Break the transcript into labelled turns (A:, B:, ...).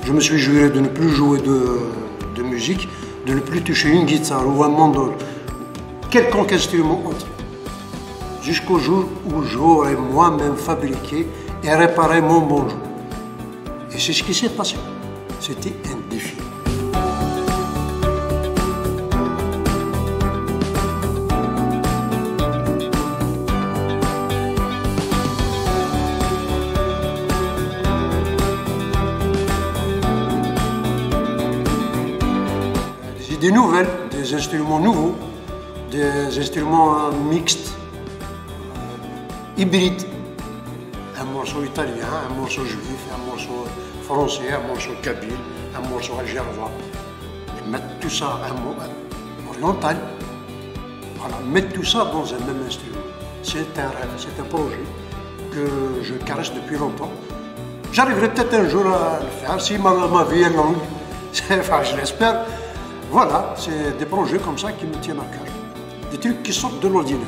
A: je me suis juré de ne plus jouer de musique, de ne plus toucher une guitare ou un mandole, quelconque instrument autre, jusqu'au jour où j'aurai moi-même fabriqué et réparé mon banjo. Et c'est ce qui s'est passé. C'était un défi. Des idées nouvelles, des instruments nouveaux, des instruments mixtes, hybrides. Un morceau italien, un morceau juif, un morceau français, un morceau kabyle, un morceau algérois. Et mettre tout ça, un mot oriental. Voilà, mettre tout ça dans un même instrument. C'est un rêve, c'est un projet que je caresse depuis longtemps. J'arriverai peut-être un jour à le faire, si ma vie est longue, enfin je l'espère. Voilà, c'est des projets comme ça qui me tiennent à cœur. Des trucs qui sortent de l'ordinaire.